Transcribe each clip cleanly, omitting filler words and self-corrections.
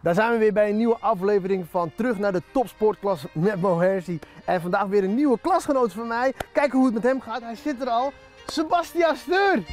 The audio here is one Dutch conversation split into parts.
Daar zijn we weer bij een nieuwe aflevering van Terug naar de topsportklas met Mo Hersi. En vandaag weer een nieuwe klasgenoot van mij. Kijken hoe het met hem gaat. Hij zit er al. Sebastian Steur!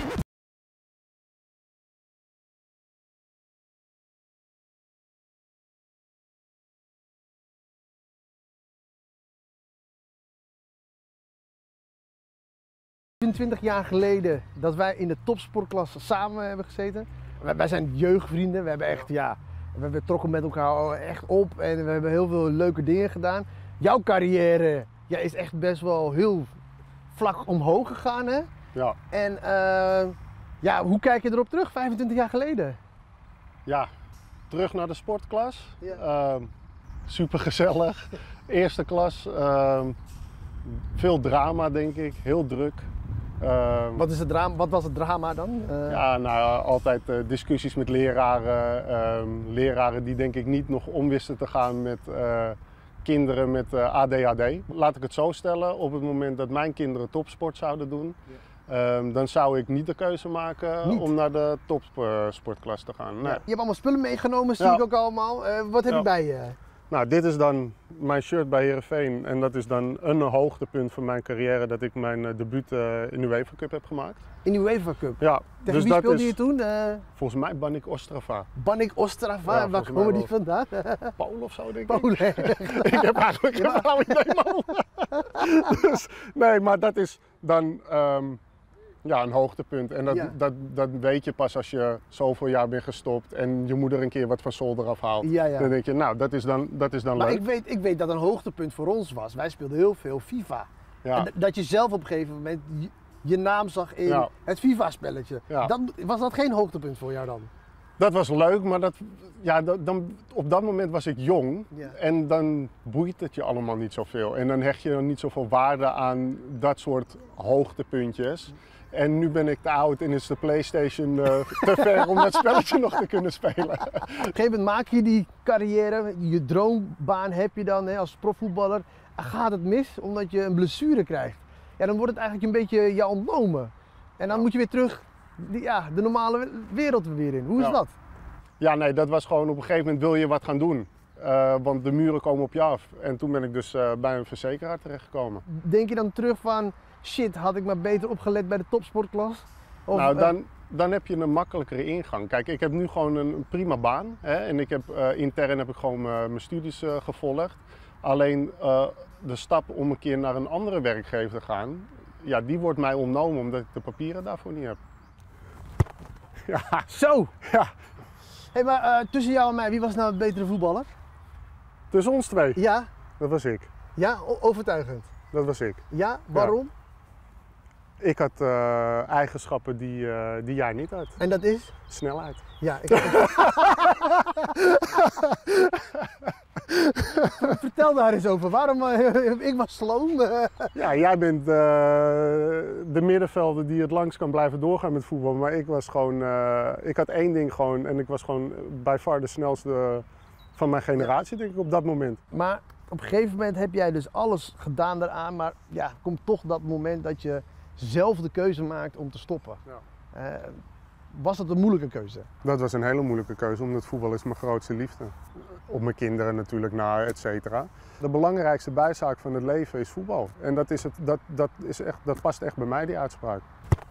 ...20 jaar geleden dat wij in de topsportklas samen hebben gezeten. Wij zijn jeugdvrienden. We hebben echt, we trokken met elkaar echt op en we hebben heel veel leuke dingen gedaan. Jouw carrière is echt best wel heel vlak omhoog gegaan, hè? Ja. En hoe kijk je erop terug, 25 jaar geleden? Ja, terug naar de sportklas. Ja. Super gezellig. Eerste klas. Veel drama, denk ik. Heel druk. Wat was het drama dan? Altijd discussies met leraren. Leraren die denk ik niet nog om wisten te gaan met kinderen met ADHD. Laat ik het zo stellen, op het moment dat mijn kinderen topsport zouden doen, dan zou ik niet de keuze maken om naar de topsportklas te gaan. Nee. Ja. Je hebt allemaal spullen meegenomen, zie ik ook allemaal. Wat heb je bij je? Nou, dit is dan mijn shirt bij Heerenveen en dat is dan een hoogtepunt van mijn carrière dat ik mijn debuut in de UEFA Cup heb gemaakt. In de UEFA Cup? Ja. Tegen wie speelde je toen? Volgens mij Banik Ostrava. Banik Ostrava? Ja, waar komen die vandaan? Polen of zo, denk ik. Polen. Ik heb eigenlijk geen flauw idee, man. Dus, nee, maar dat is dan een hoogtepunt. En dat weet je pas als je zoveel jaar bent gestopt en je moeder een keer wat van zolder afhaalt. Ja. Dan denk je, nou, dat is dan maar leuk. Ik weet dat een hoogtepunt voor ons was. Wij speelden heel veel FIFA. Ja. En dat je zelf op een gegeven moment je naam zag in het FIFA-spelletje. Ja. Was dat geen hoogtepunt voor jou dan? Dat was leuk, maar op dat moment was ik jong en dan boeit het je allemaal niet zoveel. En dan hecht je niet zoveel waarde aan dat soort hoogtepuntjes. En nu ben ik te oud en is de PlayStation te ver om dat spelletje nog te kunnen spelen. Op een gegeven moment maak je die carrière, je droombaan heb je dan als profvoetballer. Gaat het mis omdat je een blessure krijgt? Ja, dan wordt het eigenlijk een beetje jou ontnomen. En dan moet je weer terug de normale wereld weer in. Hoe is dat? Ja, nee, dat was gewoon op een gegeven moment wil je wat gaan doen. Want de muren komen op je af. En toen ben ik dus bij een verzekeraar terechtgekomen. Denk je dan terug van, shit, had ik maar beter opgelet bij de topsportklas? Of, dan heb je een makkelijkere ingang. Kijk, ik heb nu gewoon een prima baan. Hè? En ik heb, intern heb ik gewoon mijn studies gevolgd. Alleen de stap om een keer naar een andere werkgever te gaan, die wordt mij ontnomen omdat ik de papieren daarvoor niet heb. Ja. Zo! Ja. Hey, maar tussen jou en mij, wie was nou het betere voetballer? Tussen ons twee? Ja. Dat was ik. Ja, overtuigend. Dat was ik. Ja, waarom? Ja. Ik had eigenschappen die jij niet had. En dat is? Snelheid. Ja, Vertel daar eens over. Waarom? Ik was sloom. Ja, jij bent de middenvelder die het langst kan blijven doorgaan met voetbal. Maar ik was gewoon, ik had één ding gewoon en ik was gewoon by far de snelste van mijn generatie, denk ik, op dat moment. Maar op een gegeven moment heb jij dus alles gedaan daaraan, maar komt toch dat moment dat je zelf de keuze maakt om te stoppen. Ja. Was dat een moeilijke keuze? Dat was een hele moeilijke keuze, omdat voetbal is mijn grootste liefde. Op mijn kinderen natuurlijk na, et cetera. De belangrijkste bijzaak van het leven is voetbal. En dat past echt bij mij, die uitspraak.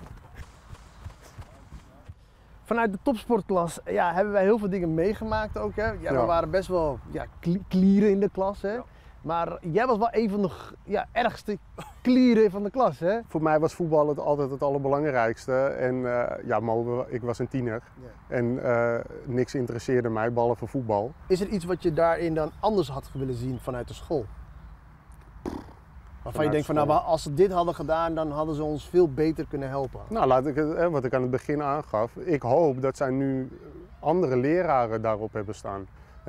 Vanuit de topsportklas hebben wij heel veel dingen meegemaakt ook. Hè? We waren best wel klieren in de klas. Hè? Ja. Maar jij was wel een van de ergste klieren van de klas, hè? Voor mij was voetbal altijd het allerbelangrijkste. En ik was een tiener. Ja. En niks interesseerde mij, behalve voetbal. Is er iets wat je daarin dan anders had willen zien vanuit de school? Waarvan je denkt van, als ze dit hadden gedaan, dan hadden ze ons veel beter kunnen helpen. Nou, wat ik aan het begin aangaf. Ik hoop dat zij nu andere leraren daarop hebben staan.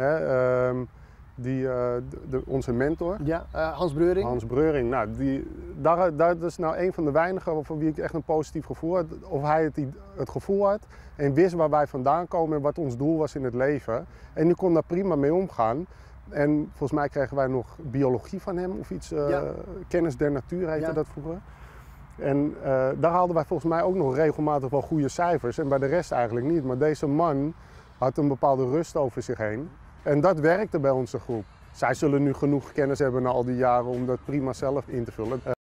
Onze mentor. Ja, Hans Breuring. Hans Breuring, dat is nou een van de weinigen voor wie ik echt een positief gevoel had. Of hij het gevoel had en wist waar wij vandaan komen en wat ons doel was in het leven. En die kon daar prima mee omgaan. En volgens mij kregen wij nog biologie van hem of iets, kennis der natuur heette dat vroeger. En daar haalden wij volgens mij ook nog regelmatig wel goede cijfers en bij de rest eigenlijk niet. Maar deze man had een bepaalde rust over zich heen. En dat werkte bij onze groep. Zij zullen nu genoeg kennis hebben na al die jaren om dat prima zelf in te vullen.